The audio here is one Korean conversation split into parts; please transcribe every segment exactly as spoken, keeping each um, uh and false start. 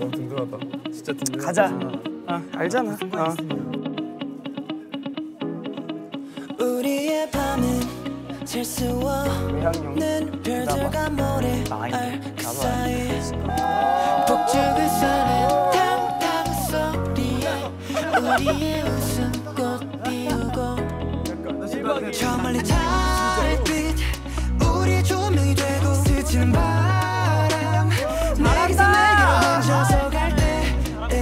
너무 든든하다. 진짜 든든하다. 가자. 아, 알잖아. 어. 우리의 밤은 질 수 없는 별들과 모래알 그 사이 폭죽을 쏘는 탕탕 소리에 우리의 웃음꽃 피우고 저 멀리 달빛 우리의 조명이 되고 스치는 바람 내게서 내게로 던져서 갈 때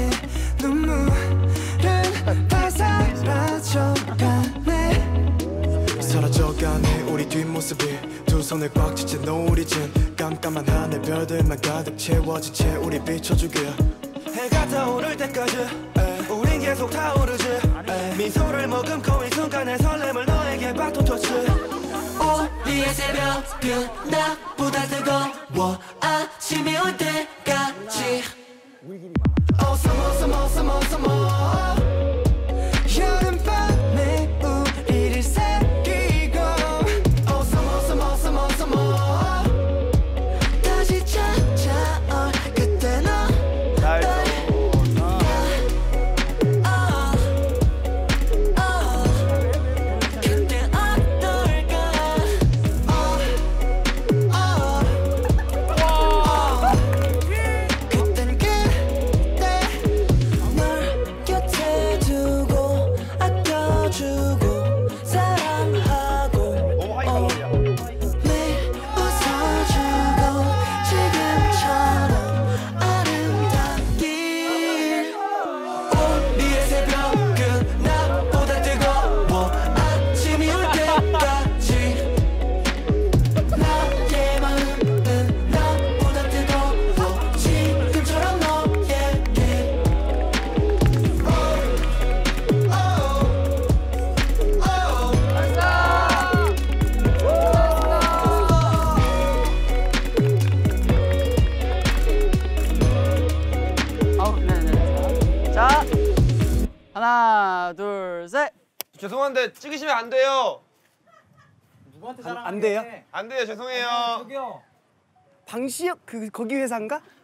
눈물은 다 사라져가네 사라져가네 우리 뒷모습이 두 손을 꽉 쥐지 노을이진 깜깜한 하늘 별들만 가득 채워진 채 우리 비춰주게 해가 타오를 때까지 우린 계속 타오르지 미소를 머금고 이 순간의 설렘을 너에게 바토토치 우리의 새벽은 나보다 뜨거워 아침이 올 때까지 Awesome awesome awesome awesome 여름밤에 우리를 새기고 Awesome awesome awesome awesome 다시 찾아올 그때 너 하나, 둘, 셋. 죄송한데 찍으시면 안 돼요. 안, 안 돼요? 안 돼요. 죄송해요. 방시혁 그 거기 회사인가?